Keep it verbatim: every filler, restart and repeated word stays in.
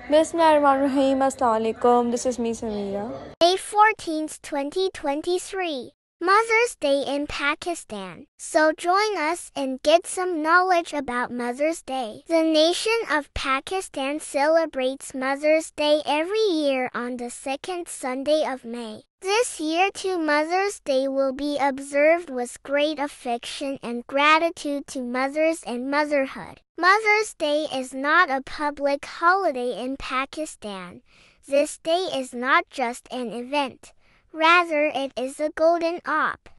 Bismillahirrahmanirrahim. Assalamu alaikum. This is me, Samira. May fourteenth, twenty twenty-three. Mother's Day in Pakistan. So join us and get some knowledge about Mother's Day. The nation of Pakistan celebrates Mother's Day every year on the second Sunday of May. This year too, Mother's Day will be observed with great affection and gratitude to mothers and motherhood. Mother's Day is not a public holiday in Pakistan. This day is not just an event. Rather, it is a golden op.